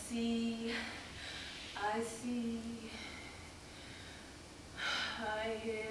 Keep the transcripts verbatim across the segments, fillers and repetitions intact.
see, I see, I hear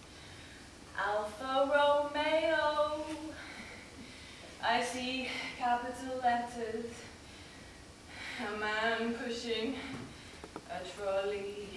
Alfa Romeo. I see capital letters, a man pushing a trolley.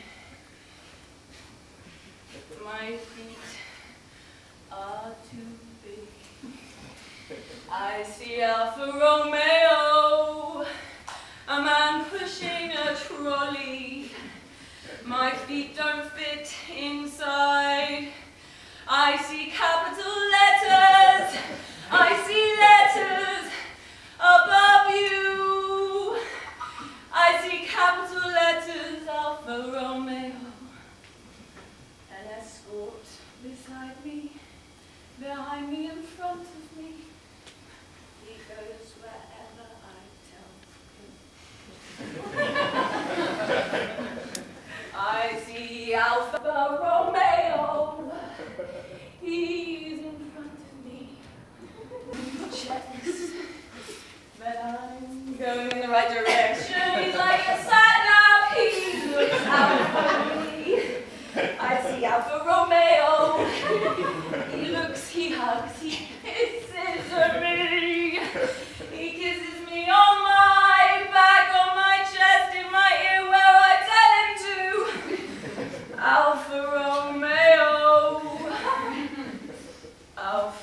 My feet are too big. I see Alfa Romeo, a man pushing a trolley. My feet don't fit inside. I see capital letters. I see letters above you. I see capital letters, Alfa Romeo. An escort beside me, behind me, in front of me. He goes wherever I tell him. I see Alfa Romeo. He's in front of me. Checks, but I'm going in the right direction. He's like a sat nav. He looks out for me. I see Alfa Romeo. He looks, he hugs, he kisses me. He kisses me on my back, on my chest, in my ear, where I tell him to. Alfa Romeo. Alfa.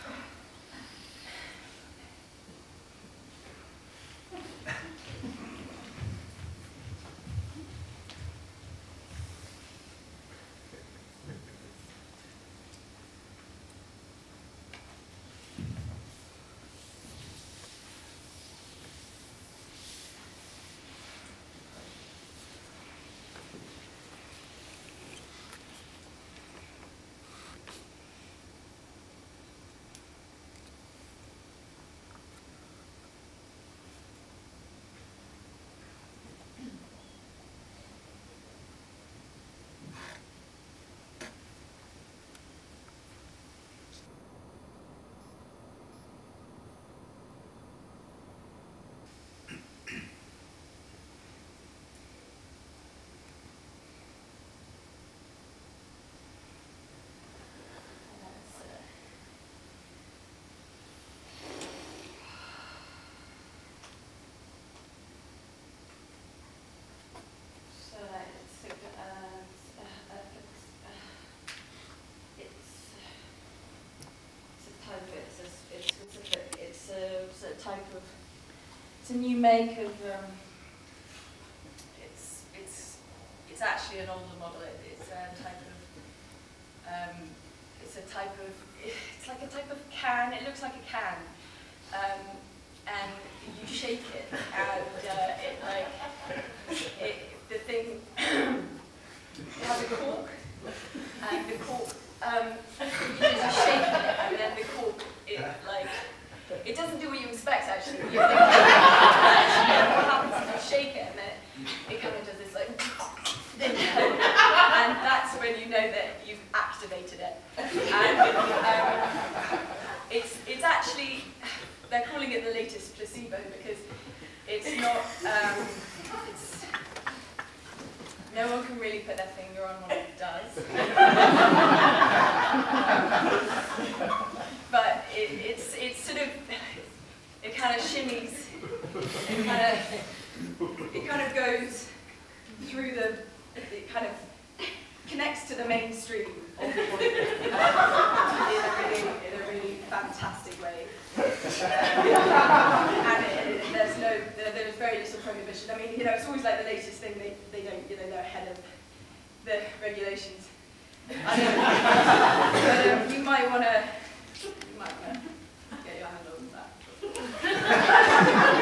Type of, it's a new make of, um, it's, it's, it's actually an older model. It, it's a type of, um, it's a type of, it's like a type of can. It looks like a can, um, and you shake it, and uh, it like, it, the thing it has a cork, and the cork, um, you just shake it, and then the cork, it like. It doesn't do what you expect, actually. You think, actually, what happens is you shake it, and then it, it kind of does this, like, and that's when you know that you've activated it. And um, it's, it's actually, they're calling it the latest placebo, because it's not, um, it's, no one can really put their finger on what it does. But it, it's, it's sort of, it kind of shimmies, it kind of, it kind of goes through the, it kind of connects to the mainstream of the body um, in, a really, in a really fantastic way. Um, and it, it, there's no, there, there's very little prohibition. I mean, you know, it's always like the latest thing, they, they don't, you know, they're ahead of the regulations. I don't know. But um, you might want to, you might want to get your hand on that.